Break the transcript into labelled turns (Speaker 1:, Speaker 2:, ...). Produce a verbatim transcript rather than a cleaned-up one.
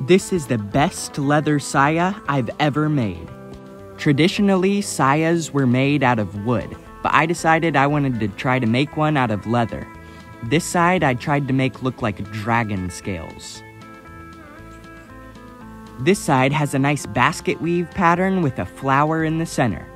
Speaker 1: This is the best leather saya I've ever made. Traditionally, sayas were made out of wood, but I decided I wanted to try to make one out of leather. This side I tried to make look like dragon scales. This side has a nice basket weave pattern with a flower in the center.